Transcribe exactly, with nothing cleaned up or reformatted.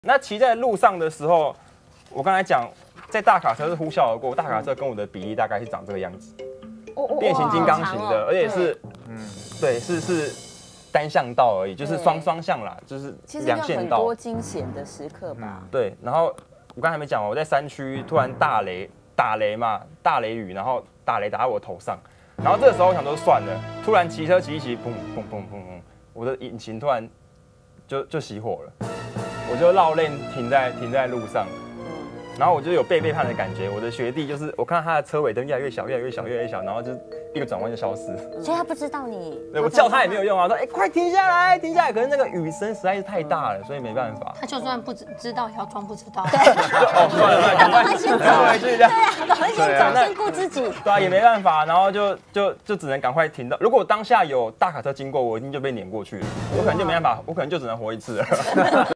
那骑在路上的时候，我刚才讲，在大卡车是呼啸而过，大卡车跟我的比例大概是长这个样子，变形金刚型的，而且是，嗯，对，是是单向道而已，就是双双向啦，就是两线道。 其实有很多惊险的时刻吧。 对，然后我刚才还没讲完，我在山区突然大雷打雷嘛，大雷雨，然后打雷打在我头上，然后这个时候我想说算了，突然骑车骑一骑，砰砰砰砰砰，我的引擎突然就就熄火了。我就绕链停在停在路上，然后我就有被背叛的感觉。我的学弟就是我看到他的车尾灯越来越小，越来越小，越来越小，然后就一个转弯就消失。 所以他不知道你。 对，我叫他也没有用啊，说哎、欸、快停下来，停下来。可是那个雨声实在是太大了，所以没办法。 他就算不知知道，也要装不知道。 对， 哦算了算了，赶快先走回去这样。 对啊，赶快先走，先顾自己。 对啊，也没办法，然后就就就只能赶快停到。如果当下有大卡车经过，我一定就被碾过去了，我可能就没办法，我可能就只能活一次了。